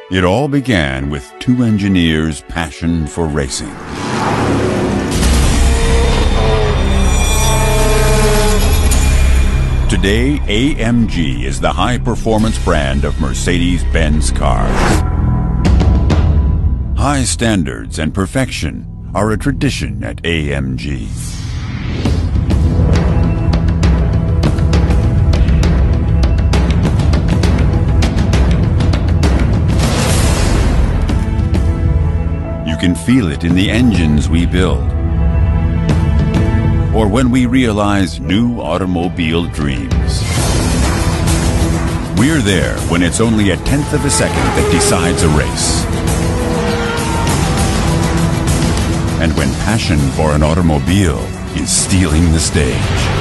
It all began with two engineers' passion for racing. Today, AMG is the high-performance brand of Mercedes-Benz cars. High standards and perfection are a tradition at AMG. You can feel it in the engines we build, or when we realize new automobile dreams. We're there when it's only a tenth of a second that decides a race. And when passion for an automobile is stealing the stage.